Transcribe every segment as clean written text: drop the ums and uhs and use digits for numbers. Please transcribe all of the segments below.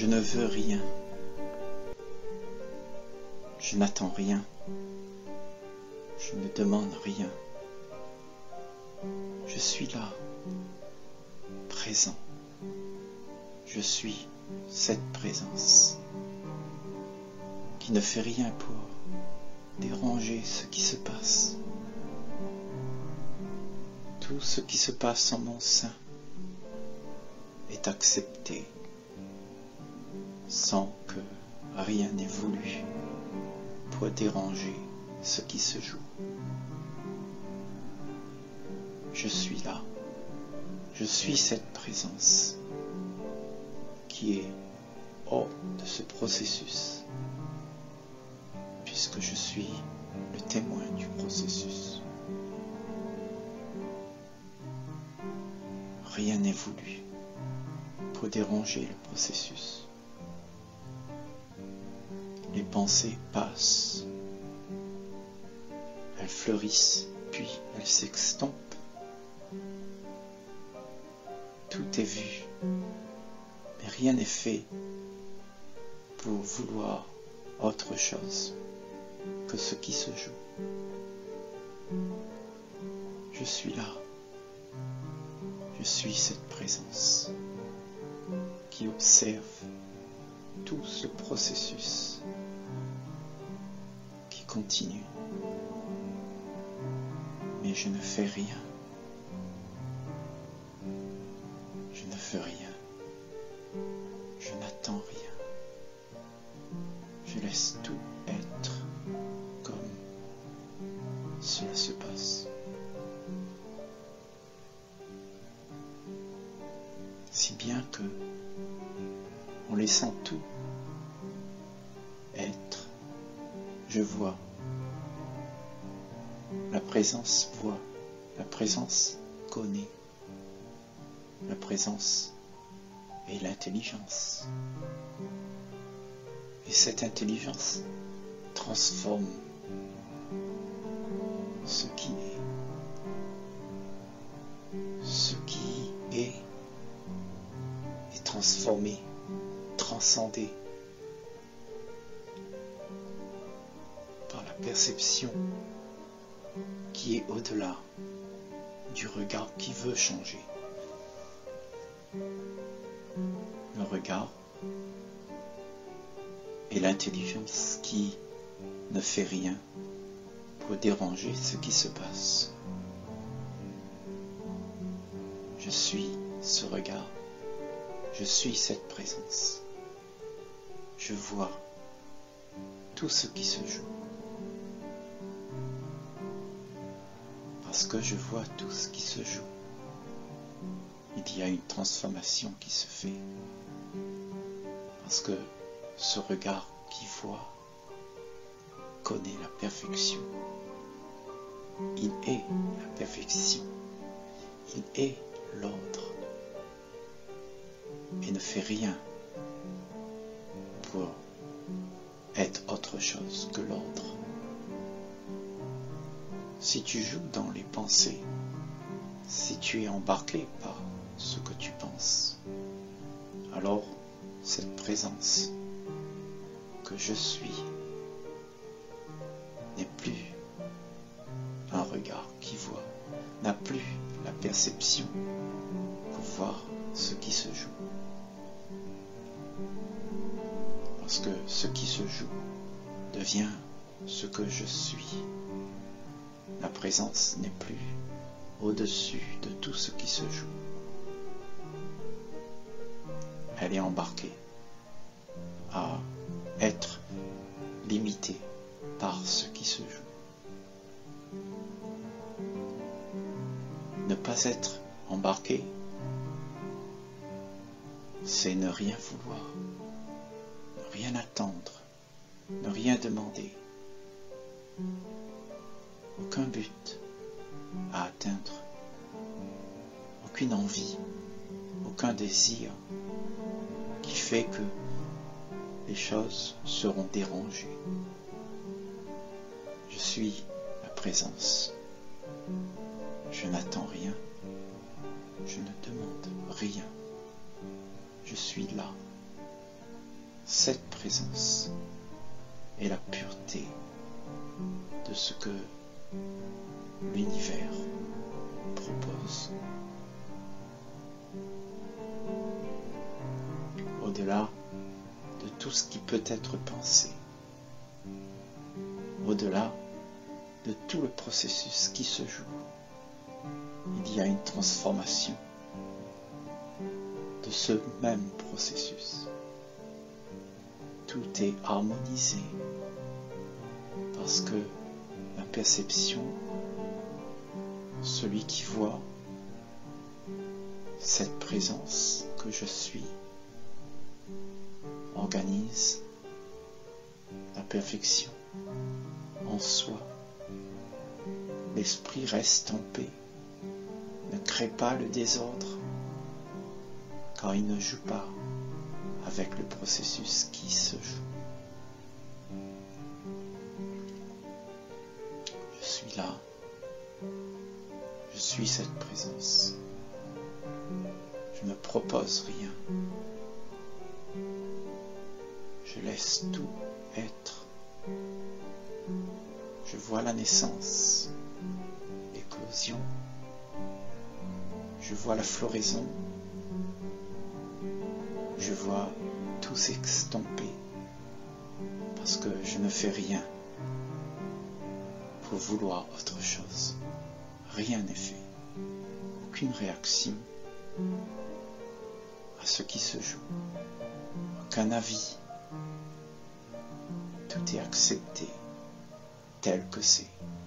Je ne veux rien. Je n'attends rien. Je ne demande rien. Je suis là, présent. Je suis cette présence qui ne fait rien pour déranger ce qui se passe. Tout ce qui se passe en mon sein est accepté sans que rien n'ait voulu pour déranger ce qui se joue. Je suis là. Je suis cette présence qui est hors de ce processus, puisque je suis le témoin du processus. Rien n'est voulu pour déranger le processus. Les pensées passent, elles fleurissent, puis elles s'estompent. Tout est vu, mais rien n'est fait pour vouloir autre chose que ce qui se joue. Je suis là. Je suis cette présence qui observe tout ce processus qui continue. Mais je ne fais rien. Je ne fais rien. Je n'attends rien. Je laisse tout être comme cela se passe. Si bien que, en laissant tout être, je vois. La présence voit. La présence connaît. La présence est l'intelligence. Et cette intelligence transforme ce qui est. Ce qui est transformé, transcendé par la perception qui est au-delà du regard qui veut changer. Le regard est l'intelligence qui ne fait rien pour déranger ce qui se passe. Je suis ce regard. Je suis cette présence. Je vois tout ce qui se joue. Parce que je vois tout ce qui se joue, il y a une transformation qui se fait. Parce que ce regard qui voit connaît la perfection. Il est la perfection. Il est l'ordre. Et ne fait rien pour être autre chose que l'ordre. Si tu joues dans les pensées, si tu es embarqué par ce que tu penses, alors cette présence que je suis n'est plus un regard qui voit, n'a plus la perception pour voir ce qui se joue. Parce que ce qui se joue devient ce que je suis. La présence n'est plus au-dessus de tout ce qui se joue. Elle est embarquée à être limitée par ce qui se joue. Ne pas être embarqué, c'est ne rien vouloir, ne rien attendre, ne rien demander. Aucun but à atteindre, aucune envie, aucun désir qui fait que les choses seront dérangées. Je suis la présence. Je n'attends rien. Je ne demande rien. Je suis là. cette présence et la pureté de ce que l'univers propose. Au-delà de tout ce qui peut être pensé, au-delà de tout le processus qui se joue, il y a une transformation de ce même processus. Tout est harmonisé parce que la perception, celui qui voit cette présence que je suis, organise la perfection en soi. L'esprit reste en paix, ne crée pas le désordre, car il ne joue pas avec le processus qui se joue. Je suis là, je suis cette présence. Je ne me propose rien. Je laisse tout être. Je vois la naissance, l'éclosion. Je vois la floraison. Je vois tout s'estomper parce que je ne fais rien pour vouloir autre chose. Rien n'est fait. Aucune réaction à ce qui se joue. Aucun avis. Tout est accepté tel que c'est.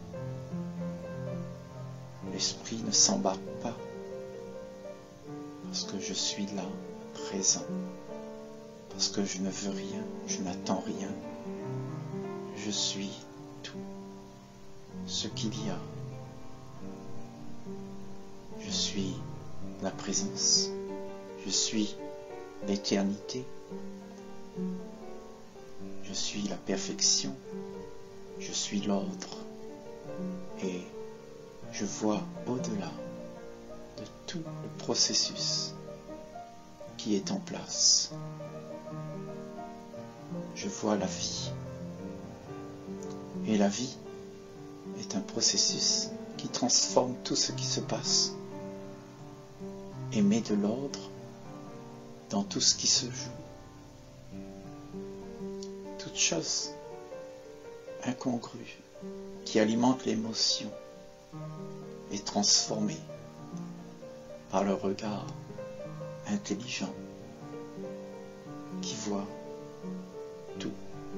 L'esprit ne s'embarque pas parce que je suis là, présent. Parce que je ne veux rien, je n'attends rien. Je suis tout ce qu'il y a. Je suis la présence. Je suis l'éternité. Je suis la perfection. Je suis l'ordre. Et je vois au-delà de tout le processus qui est en place. Je vois la vie. Et la vie est un processus qui transforme tout ce qui se passe et met de l'ordre dans tout ce qui se joue. Toute chose incongrue qui alimente l'émotion est transformée par le regard intelligent qui voit tout,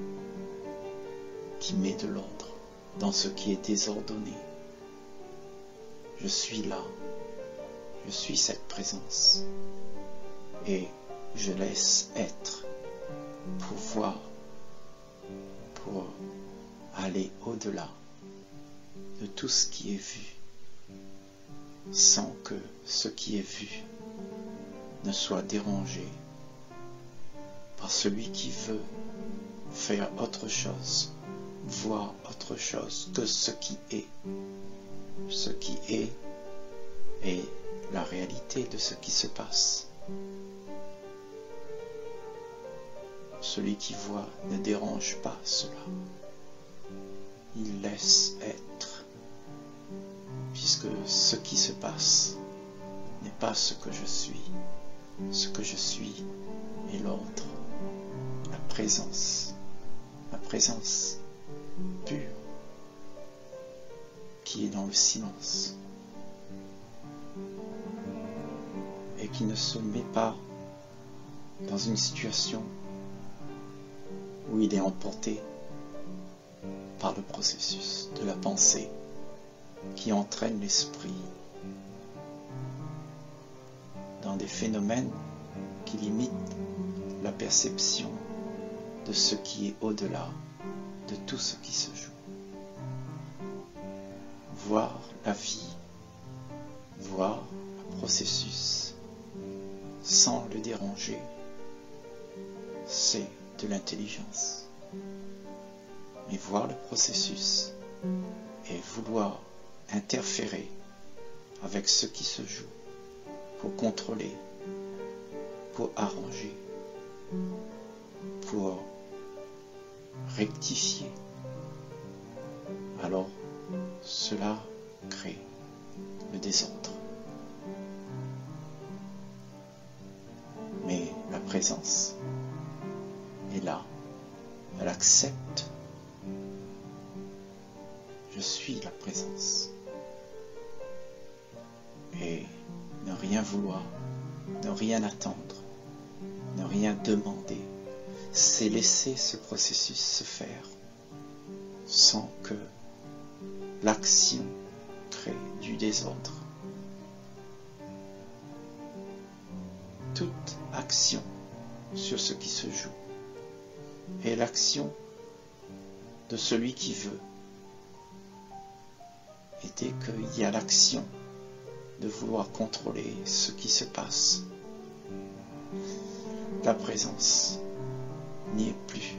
qui met de l'ordre dans ce qui est désordonné. Je suis là, je suis cette présence et je laisse être pour voir, pour aller au-delà de tout ce qui est vu, sans que ce qui est vu ne soit dérangé par celui qui veut faire autre chose, voir autre chose que ce qui est. Ce qui est la réalité de ce qui se passe. Celui qui voit ne dérange pas cela. Il laisse être, puisque ce qui se passe n'est pas ce que je suis. Ce que je suis est l'ordre, la présence pure qui est dans le silence et qui ne se met pas dans une situation où il est emporté par le processus de la pensée qui entraîne l'esprit dans des phénomènes qui limitent la perception de ce qui est au-delà de tout ce qui se joue. Voir la vie, voir le processus sans le déranger, c'est de l'intelligence. Mais voir le processus et vouloir interférer avec ce qui se joue pour contrôler, pour arranger, pour rectifier, alors cela crée le désordre. Mais la présence est là, elle accepte. Je suis la présence. Et ne rien vouloir, ne rien attendre, ne rien demander, c'est laisser ce processus se faire sans que l'action crée du désordre. Toute action sur ce qui se joue est l'action de celui qui veut. Et dès qu'il y a l'action de vouloir contrôler ce qui se passe, la présence n'y est plus.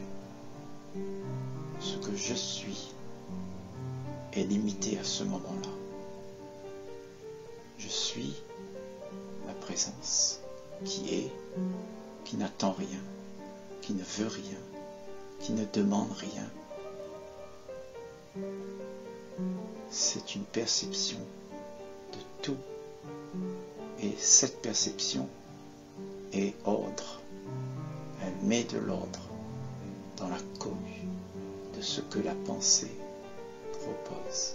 Ce que je suis est limité à ce moment-là. Je suis la présence qui est, qui n'attend rien, qui ne veut rien, qui ne demande rien. C'est une perception de tout. Et cette perception est ordre. Elle met de l'ordre dans la cohue de ce que la pensée propose.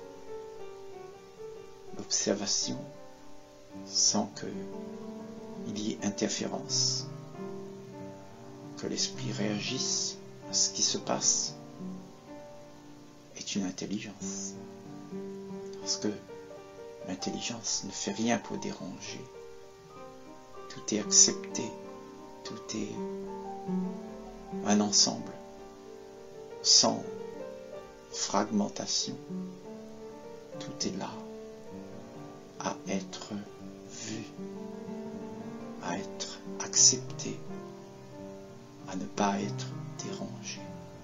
L'observation, sans qu'il y ait interférence, que l'esprit réagisse à ce qui se passe, est une intelligence. Parce que l'intelligence ne fait rien pour déranger. Tout est accepté, tout est un ensemble, sans fragmentation. Tout est là, à être vu, à être accepté, à ne pas être dérangé.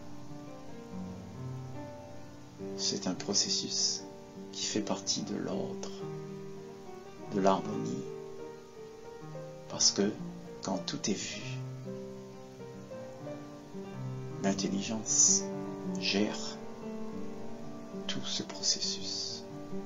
C'est un processus qui fait partie de l'ordre, de l'harmonie. Parce que quand tout est vu, l'intelligence gère tout ce processus.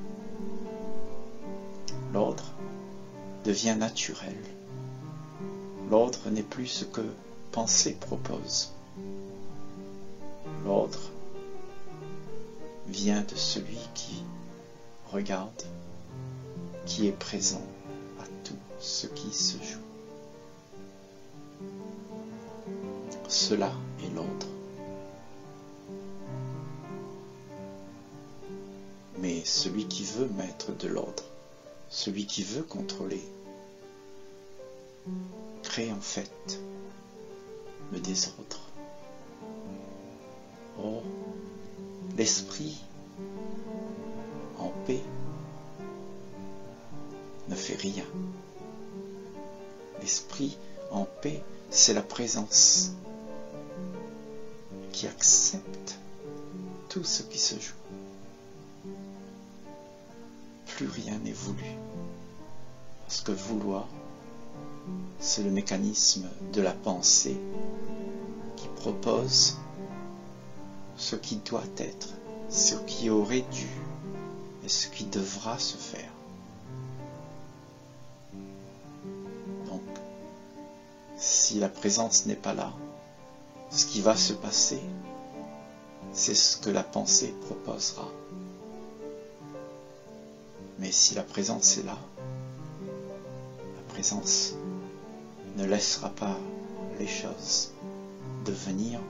L'ordre devient naturel. L'ordre n'est plus ce que pensée propose. L'ordre vient de celui qui regarde, qui est présent à tout ce qui se joue. Cela est l'ordre. Mais celui qui veut mettre de l'ordre, celui qui veut contrôler, crée en fait le désordre. Oh, l'esprit en paix ne fait rien. L'esprit en paix, c'est la présence qui accepte tout ce qui se joue. Plus rien n'est voulu. Parce que vouloir, c'est le mécanisme de la pensée qui propose ce qui doit être, ce qui aurait dû et ce qui devra se faire. Donc, si la présence n'est pas là, ce qui va se passer, c'est ce que la pensée proposera. Mais si la présence est là, la présence ne laissera pas les choses devenir,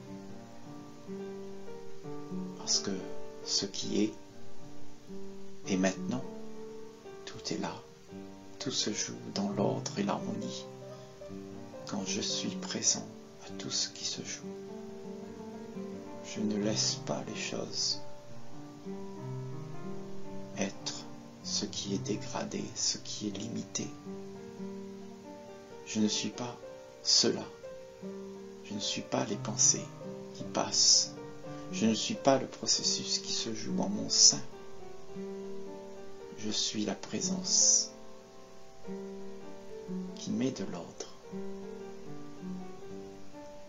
parce que ce qui est maintenant, tout est là, tout se joue dans l'ordre et l'harmonie, quand je suis présent à tout ce qui se joue. Je ne laisse pas les choses être ce qui est dégradé, ce qui est limité. Je ne suis pas cela. Je ne suis pas les pensées qui passent. Je ne suis pas le processus qui se joue en mon sein. Je suis la présence qui met de l'ordre.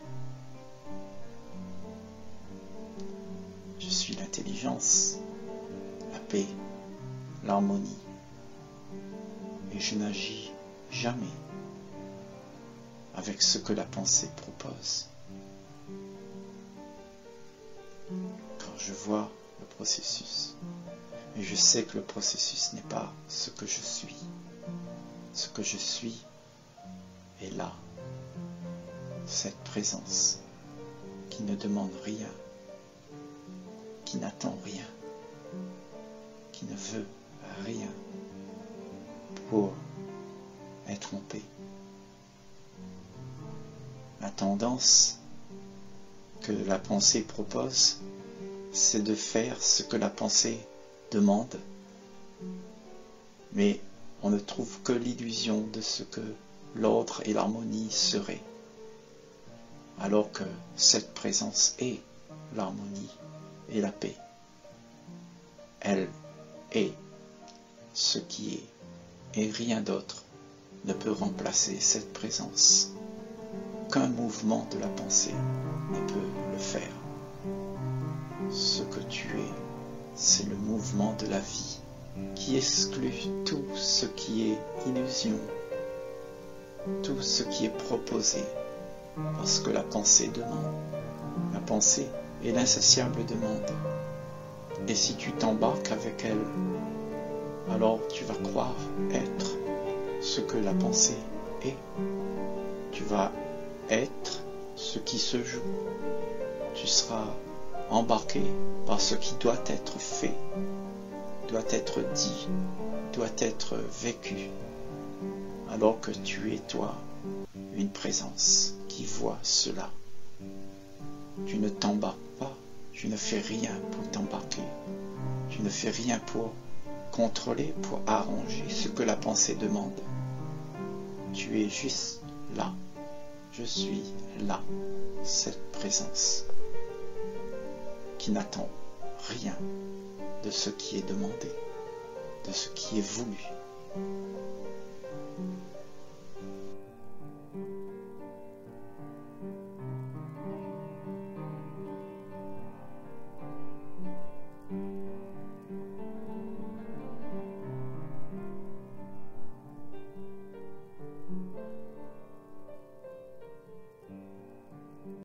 l'intelligence, la paix, l'harmonie. Et je n'agis jamais avec ce que la pensée propose. Car je vois le processus. Et je sais que le processus n'est pas ce que je suis. Ce que je suis est là. Cette présence qui ne demande rien, qui n'attend rien, qui ne veut rien pour être en paix. La tendance que la pensée propose, c'est de faire ce que la pensée demande, mais on ne trouve que l'illusion de ce que l'ordre et l'harmonie seraient, alors que cette présence est l'harmonie et la paix. Elle est ce qui est, et rien d'autre ne peut remplacer cette présence. Qu'un mouvement de la pensée ne peut le faire. Ce que tu es, c'est le mouvement de la vie qui exclut tout ce qui est illusion, tout ce qui est proposé, parce que la pensée demande. La pensée est l'insatiable demande. Et si tu t'embarques avec elle, alors tu vas croire être ce que la pensée est. Tu vas être ce qui se joue. Tu seras embarqué par ce qui doit être fait, doit être dit, doit être vécu, alors que tu es toi une présence qui voit cela. Tu ne t'embarques pas, tu ne fais rien pour t'embarquer, tu ne fais rien pour contrôler, pour arranger ce que la pensée demande. Tu es juste là. Je suis là, cette présence qui n'attend rien de ce qui est demandé, de ce qui est voulu.